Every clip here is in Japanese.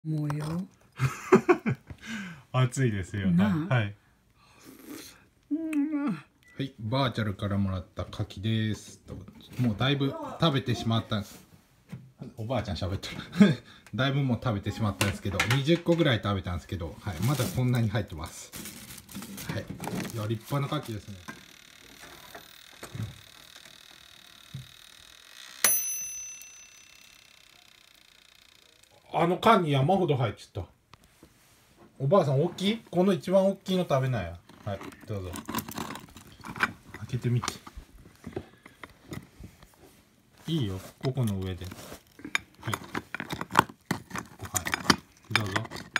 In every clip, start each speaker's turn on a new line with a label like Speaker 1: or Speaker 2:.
Speaker 1: もうよ。
Speaker 2: 暑いですよ。はい。
Speaker 3: はい、バーチャルからもらった牡蠣です。もうだいぶ食べてしまったんです。おばあちゃん喋ってる。だいぶもう食べてしまったんですけど、20個ぐらい食べたんですけど、はい、まだこんなに入ってます。はい、いや立派な牡蠣ですね。あの缶に山ほど入っちゃった。おばあさん大きい？この一番大きいの食べないや。はい、どうぞ。開けてみて。いいよ、ここの上で。はい。はい。どうぞ。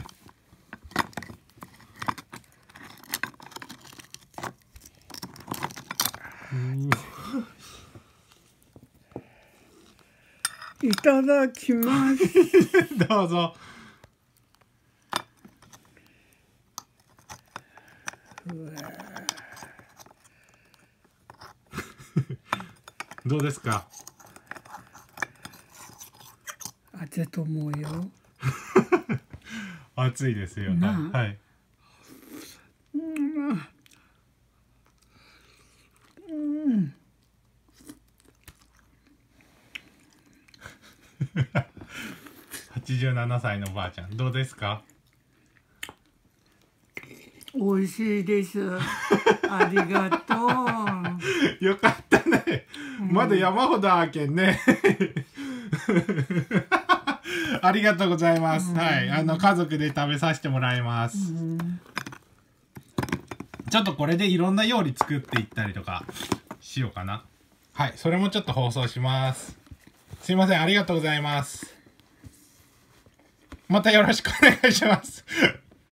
Speaker 1: いただきます。
Speaker 3: どうぞ。どうですか。
Speaker 1: 暑いと思うよ。
Speaker 2: 暑いですよ。はい。
Speaker 3: 87歳のおばあちゃん、どうですか。
Speaker 1: 美味しいです。ありがと
Speaker 3: う。よかったね。まだ山ほどあけんね。ありがとうございます。はい、家族で食べさせてもらいます。ちょっとこれでいろんな料理作っていったりとかしようかな。はい、それもちょっと放送します。すいません、ありがとうございます。またよろしくお願いします。